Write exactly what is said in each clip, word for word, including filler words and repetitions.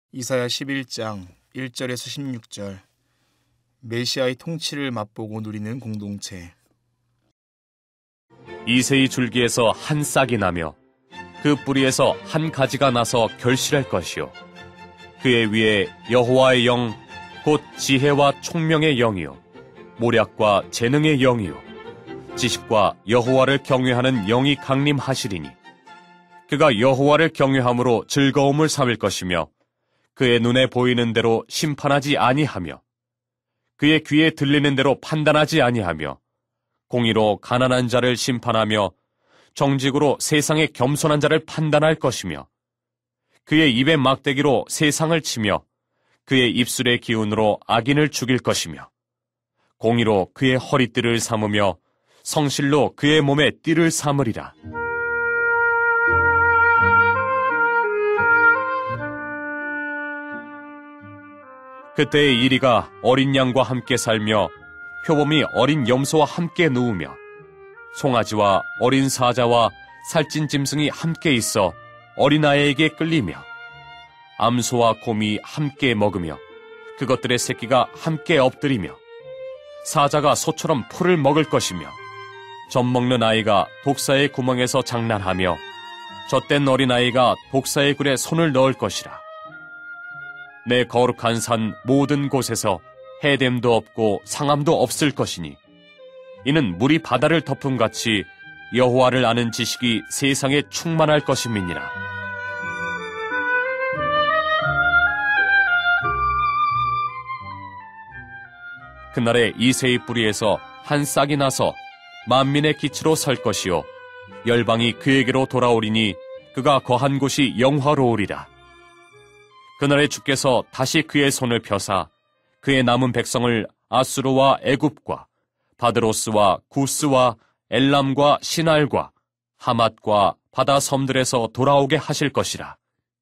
이사야 십일 장 일 절에서 십육 절. 메시아의 통치를 맛보고 누리는 공동체. 이새의 줄기에서 한 싹이 나며 그 뿌리에서 한 가지가 나서 결실할 것이요 그의 위에 여호와의 영 곧 지혜와 총명의 영이요 모략과 재능의 영이요 지식과 여호와를 경외하는 영이 강림하시리니 그가 여호와를 경외함으로 즐거움을 삼을 것이며 그의 눈에 보이는 대로 심판하지 아니하며 그의 귀에 들리는 대로 판단하지 아니하며 공의로 가난한 자를 심판하며 정직으로 세상의 겸손한 자를 판단할 것이며 그의 입의 막대기로 세상을 치며 그의 입술의 기운으로 악인을 죽일 것이며 공의로 그의 허리띠를 삼으며 성실로 그의 몸에 띠를 삼으리라. 그때의 이리가 어린 양과 함께 살며 표범이 어린 염소와 함께 누우며 송아지와 어린 사자와 살찐 짐승이 함께 있어 어린아이에게 끌리며 암소와 곰이 함께 먹으며 그것들의 새끼가 함께 엎드리며 사자가 소처럼 풀을 먹을 것이며 젖 먹는 아이가 독사의 구멍에서 장난하며 젖된 어린아이가 독사의 굴에 손을 넣을 것이라. 내 거룩한 산 모든 곳에서 해됨도 없고 상함도 없을 것이니 이는 물이 바다를 덮음같이 여호와를 아는 지식이 세상에 충만할 것임이니라. 그날에 이새의 뿌리에서 한 싹이 나서 만민의 기치로 설 것이요 열방이 그에게로 돌아오리니 그가 거한 곳이 영화로우리라. 그날에 주께서 다시 그의 손을 펴사 그의 남은 백성을 아수르와 애굽과 바드로스와 구스와 엘람과 시날과 하맛과 바다 섬들에서 돌아오게 하실 것이라.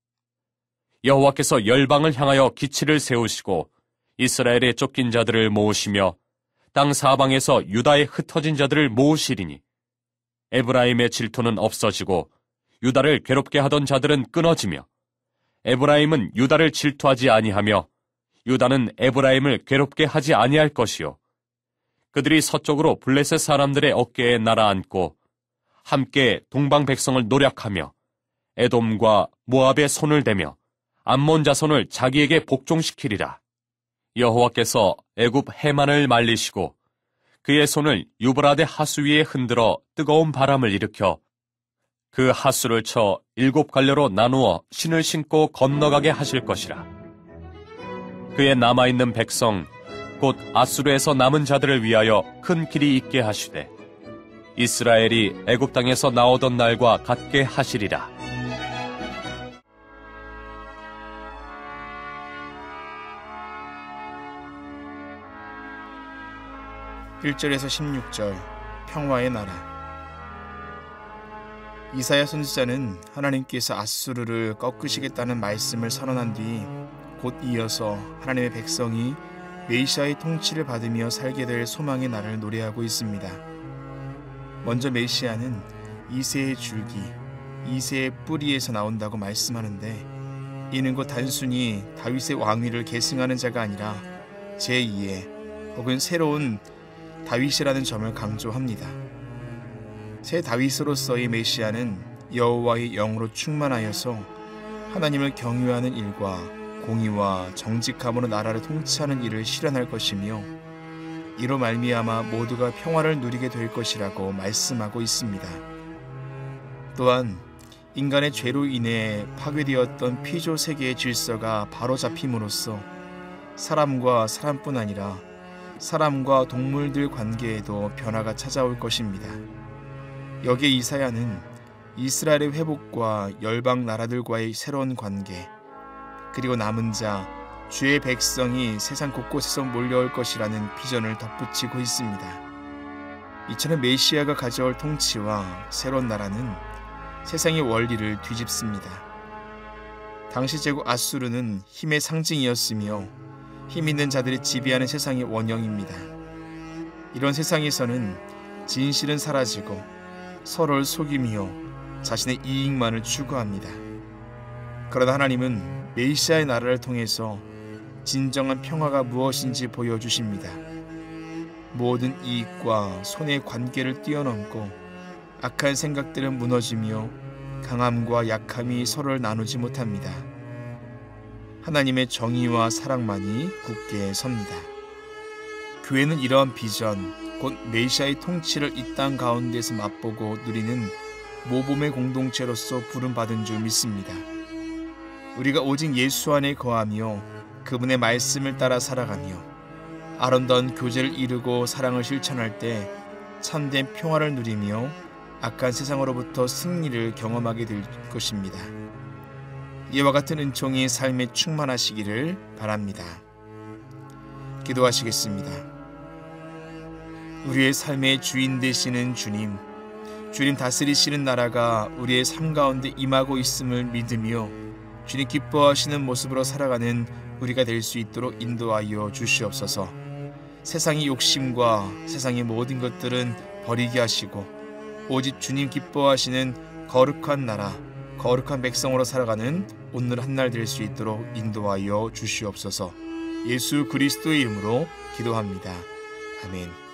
여호와께서 열방을 향하여 기치를 세우시고 이스라엘의 쫓긴 자들을 모으시며 땅 사방에서 유다의 흩어진 자들을 모으시리니 에브라임의 질투는 없어지고 유다를 괴롭게 하던 자들은 끊어지며 에브라임은 유다를 질투하지 아니하며 유다는 에브라임을 괴롭게 하지 아니할 것이요 그들이 서쪽으로 블레셋 사람들의 어깨에 날아앉고 함께 동방 백성을 노략하며 에돔과 모압의 손을 대며 암몬 자손을 자기에게 복종시키리라. 여호와께서 애굽 해만을 말리시고 그의 손을 유브라데 하수 위에 흔들어 뜨거운 바람을 일으켜 그 하수를 쳐 일곱 갈래로 나누어 신을 신고 건너가게 하실 것이라. 그의 남아있는 백성 곧 아수르에서 남은 자들을 위하여 큰 길이 있게 하시되 이스라엘이 애굽 땅에서 나오던 날과 같게 하시리라. 일 절에서 십육 절. 평화의 나라. 이사야 선지자는 하나님께서 아수르를 꺾으시겠다는 말씀을 선언한 뒤 곧 이어서 하나님의 백성이 메시아의 통치를 받으며 살게 될 소망의 날을 노래하고 있습니다. 먼저 메시아는 이새의 줄기, 이새의 뿌리에서 나온다고 말씀하는데 이는 곧 단순히 다윗의 왕위를 계승하는 자가 아니라 제이의 혹은 새로운 다윗이라는 점을 강조합니다. 새 다윗으로서의 메시아는 여호와의 영으로 충만하여서 하나님을 경외하는 일과 공의와 정직함으로 나라를 통치하는 일을 실현할 것이며 이로 말미암아 모두가 평화를 누리게 될 것이라고 말씀하고 있습니다. 또한 인간의 죄로 인해 파괴되었던 피조 세계의 질서가 바로잡힘으로써 사람과 사람뿐 아니라 사람과 동물들 관계에도 변화가 찾아올 것입니다. 여기에 이사야는 이스라엘의 회복과 열방 나라들과의 새로운 관계, 그리고 남은 자, 주의 백성이 세상 곳곳에서 몰려올 것이라는 비전을 덧붙이고 있습니다. 이처럼 메시아가 가져올 통치와 새로운 나라는 세상의 원리를 뒤집습니다. 당시 제국 아수르는 힘의 상징이었으며 힘 있는 자들이 지배하는 세상의 원형입니다. 이런 세상에서는 진실은 사라지고 서로를 속이며 자신의 이익만을 추구합니다. 그러나 하나님은 메시아의 나라를 통해서 진정한 평화가 무엇인지 보여주십니다. 모든 이익과 손해의 관계를 뛰어넘고 악한 생각들은 무너지며 강함과 약함이 서로를 나누지 못합니다. 하나님의 정의와 사랑만이 굳게 섭니다. 교회는 이러한 비전, 곧 메시아의 통치를 이 땅 가운데서 맛보고 누리는 모범의 공동체로서 부름받은 줄 믿습니다. 우리가 오직 예수 안에 거하며 그분의 말씀을 따라 살아가며 아름다운 교제를 이루고 사랑을 실천할 때 참된 평화를 누리며 악한 세상으로부터 승리를 경험하게 될 것입니다. 이와 같은 은총이 삶에 충만하시기를 바랍니다. 기도하시겠습니다. 우리의 삶의 주인 되시는 주님, 주님 다스리시는 나라가 우리의 삶 가운데 임하고 있음을 믿으며 주님 기뻐하시는 모습으로 살아가는 우리가 될 수 있도록 인도하여 주시옵소서. 세상의 욕심과 세상의 모든 것들은 버리게 하시고 오직 주님 기뻐하시는 거룩한 나라, 거룩한 백성으로 살아가는 오늘 한날 될 수 있도록 인도하여 주시옵소서. 예수 그리스도의 이름으로 기도합니다. 아멘.